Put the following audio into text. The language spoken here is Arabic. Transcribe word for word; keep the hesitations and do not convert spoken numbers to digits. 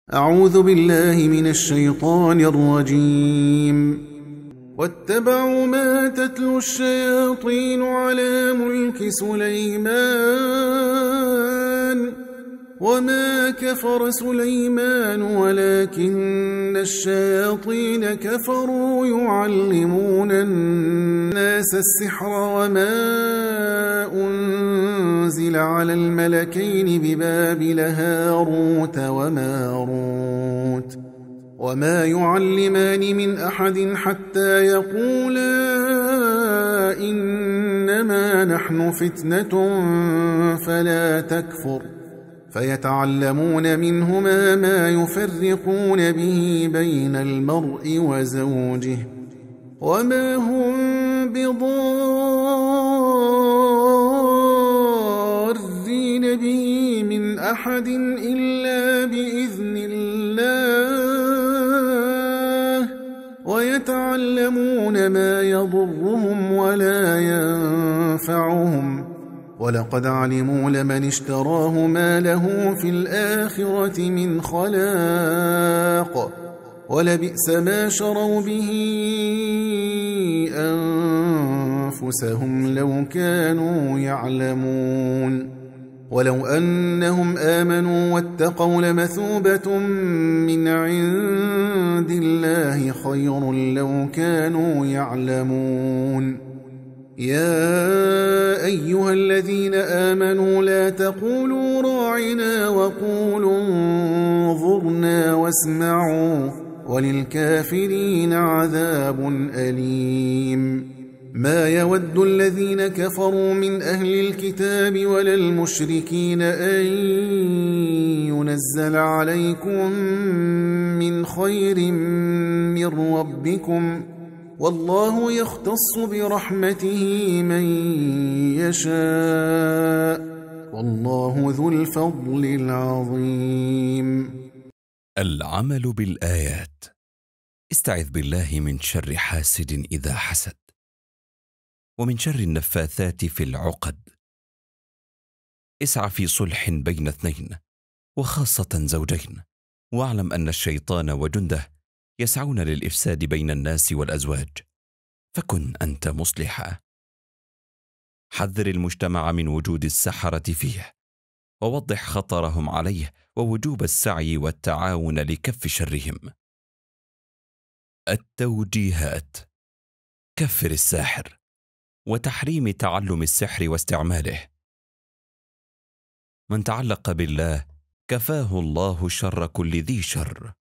أعوذ بالله من الشيطان الرجيم. واتبعوا ما تتلو الشياطين على ملك سليمان وما كفر سليمان ولكن الشياطين كفروا يعلمون الناس السحر وما أنزل على الملكين ببابل هاروت وماروت وما يعلمان من أحد حتى يقولا إنما نحن فتنة فلا تكفر فيتعلمون منهما ما يفرقون به بين المرء وزوجه وما هم بضارين به من أحد إلا بإذن الله ويتعلمون ما يضرهم ولا ينفعهم ولقد علموا لمن اشتراه ما له في الآخرة من خلاق ولبئس ما شروا به أنفسهم لو كانوا يعلمون ولو أنهم آمنوا واتقوا لمثوبة من عند الله خير لو كانوا يعلمون. يا أيها الذين آمنوا لا تقولوا راعنا وقولوا انظرنا واسمعوا وللكافرين عذاب أليم. ما يود الذين كفروا من أهل الكتاب ولا المشركين أن ينزل عليكم من خير من ربكم والله يختص برحمته من يشاء والله ذو الفضل العظيم. العمل بالآيات. استعذ بالله من شر حاسد إذا حسد ومن شر النفاثات في العقد. اسع في صلح بين اثنين وخاصة زوجين، واعلم أن الشيطان وجنده يسعون للإفساد بين الناس والأزواج، فكن أنت مصلحا. حذر المجتمع من وجود السحرة فيه ووضح خطرهم عليه ووجوب السعي والتعاون لكف شرهم. التوجيهات: كفر الساحر وتحريم تعلم السحر واستعماله. من تعلق بالله كفاه الله شر كل ذي شر.